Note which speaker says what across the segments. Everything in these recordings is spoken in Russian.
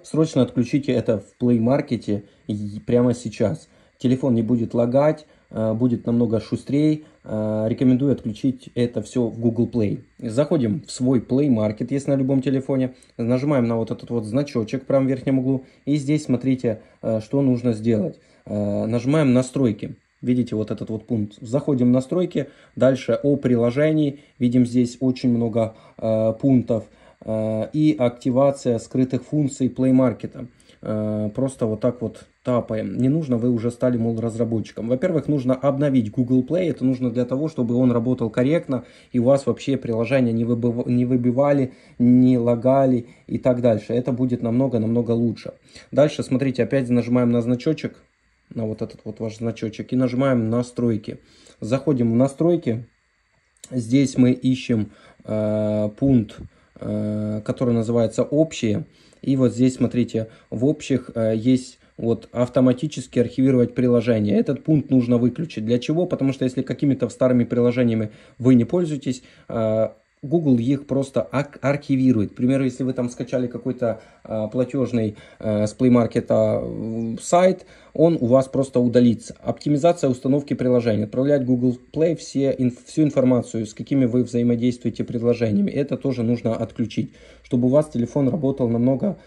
Speaker 1: срочно отключите это в Play Market прямо сейчас. Телефон не будет лагать, будет намного шустрее. Рекомендую отключить это все в Google Play. Заходим в свой Play Market, если на любом телефоне. Нажимаем на вот этот вот значочек в правом верхнем углу. И здесь смотрите, что нужно сделать. Нажимаем настройки. Видите вот этот вот пункт. Заходим в настройки. Дальше о приложении. Видим здесь очень много пунктов. И активация скрытых функций Play Market. Просто вот так вот тапаем. Не нужно, вы уже стали, мол, разработчиком. Во-первых, нужно обновить Google Play. Это нужно для того, чтобы он работал корректно. И у вас вообще приложения не выбивали, не лагали и так дальше. Это будет намного-намного лучше. Дальше, смотрите, опять нажимаем на значочек. На вот этот вот ваш значочек. И нажимаем настройки. Заходим в настройки. Здесь мы ищем пункт, который называется общие. И вот здесь, смотрите, в общих есть вот автоматически архивировать приложение. Этот пункт нужно выключить. Для чего? Потому что если какими-то старыми приложениями вы не пользуетесь, Google их просто архивирует. К примеру, если вы там скачали какой-то платежный с Play Market сайт, он у вас просто удалится. Оптимизация установки приложения. Отправлять Google Play всю информацию, с какими вы взаимодействуете приложениями. Это тоже нужно отключить, чтобы у вас телефон работал намного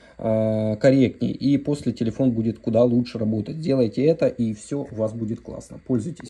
Speaker 1: корректнее. И после телефон будет куда лучше работать. Делайте это, и все у вас будет классно. Пользуйтесь.